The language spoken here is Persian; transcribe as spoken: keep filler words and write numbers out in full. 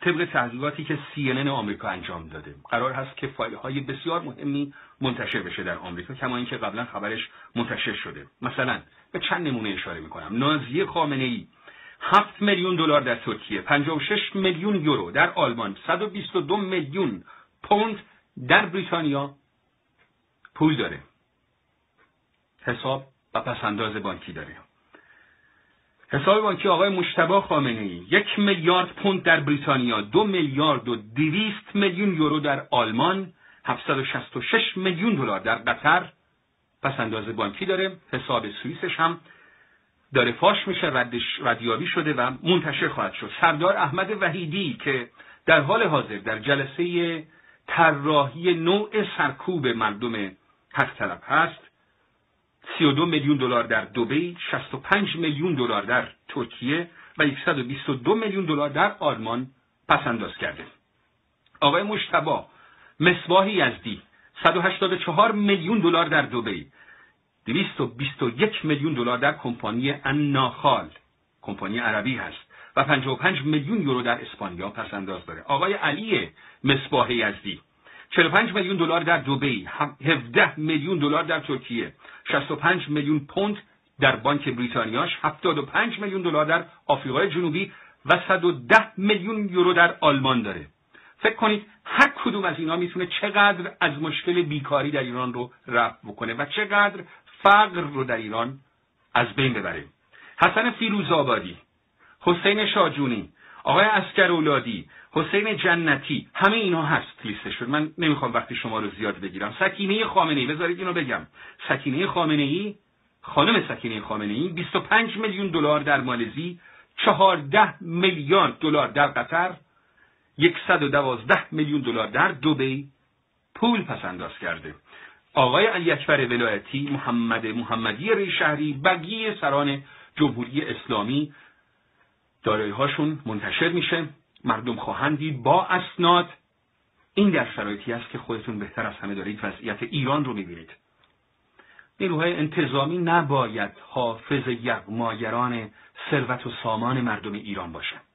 طبق تحقیقاتی که سی ان ان آمریکا انجام داده قرار هست که فایل های بسیار مهمی منتشر بشه در آمریکا، کما اینکه قبلا خبرش منتشر شده. مثلا به چند نمونه اشاره میکنم. نازی خامنه ای هفت میلیون دلار در ترکیه، پنجاه و شش میلیون یورو در آلمان، صد و بیست و دو میلیون پوند در بریتانیا پول داره، حساب و پسنداز بانکی داره. حساب بانکی آقای مجتبی خامنه ای یک میلیارد پوند در بریتانیا، دو میلیارد و دویست میلیون یورو در آلمان، هفتصد و شصت و شش میلیون دلار در قطر پسنداز بانکی داره. حساب سوئیسش هم داره فاش میشه، ردش ردیابی شده و منتشر خواهد شد. سردار احمد وحیدی که در حال حاضر در جلسه طراحی نوع سرکوب مردم حق طلب هست، سی و دو میلیون دلار در دبی، شصت و پنج میلیون دلار در ترکیه و صد و بیست و دو میلیون دلار در آلمان پسنداز کرده. آقای مجتبی مصباح یزدی صد و هشتاد و چهار میلیون دلار در دبی، دویست و بیست و یک میلیون دلار در کمپانی الناخال، کمپانی عربی هست، و پنجاه و پنج میلیون یورو در اسپانیا پسنداز داره. آقای علی مصباح یزدی چهل و پنج میلیون دلار در دبی، هفده میلیون دلار در ترکیه، شصت و پنج میلیون پوند در بانک بریتانیاش، هفتاد و پنج میلیون دلار در آفریقای جنوبی و صد و ده میلیون یورو در آلمان داره. فکر کنید هر کدوم از اینا میتونه چقدر از مشکل بیکاری در ایران رو رفع بکنه و چقدر فقر رو در ایران از بین ببره. حسن فیروزآبادی، حسین شاجونی، آقای عسکرولادی، حسین جنتی، همه اینا هست لیستشون. من نمیخوام وقتی شما رو زیاد بگیرم. سکینه خامنه ای، بذارید اینو بگم. سکینه خامنه ای، خانم سکینه خامنه ای بیست و پنج میلیون دلار در مالزی، چهارده میلیارد دلار در قطر، صد و دوازده میلیون دلار در دبی پول پسنداز کرده. آقای علی اکبر ولایتی، محمد محمدی ریشهری، بقیه سران جمهوری اسلامی دارایی‌هاشون منتشر میشه، مردم خواهند دید با اسناد. این در شرایطی است که خودتون بهتر از همه دارید وضعیت ایران رو میبینید. نیروهای انتظامی نباید حافظ یغماگران ثروت و سامان مردم ایران باشند.